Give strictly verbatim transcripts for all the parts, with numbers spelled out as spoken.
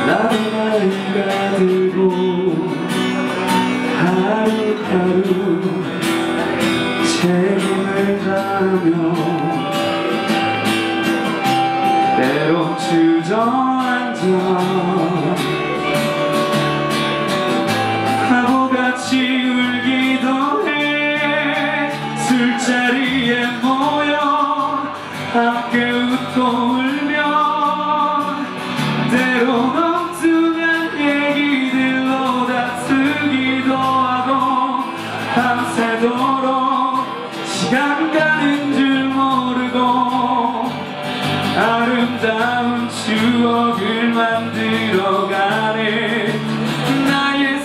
나도 나이가 들고 하루하루 책임을 다하며 때론 주저앉아 바보같이 울기도 해. 술자리에 모여 함께 웃고 울며 때론 엉뚱한 얘기들로 다투기도 하고 밤새도록 시간 가는 줄 모르고 아름다운 추억을 만들어가네. 나의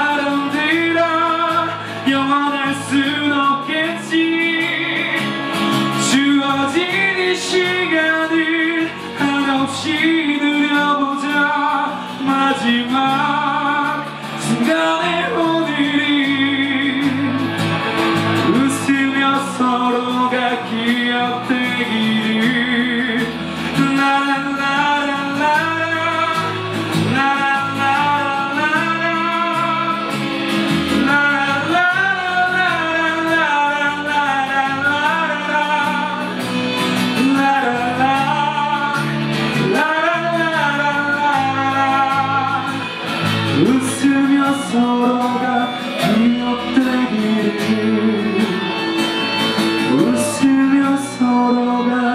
사람들아 영원할 순 없겠지. 주어진 이 시간을 한없이 누려보자. 마지막 순간의 오늘이 웃으며 서로가 기억되기를. 웃으며 서로가 기억되기를. 웃으며 서로가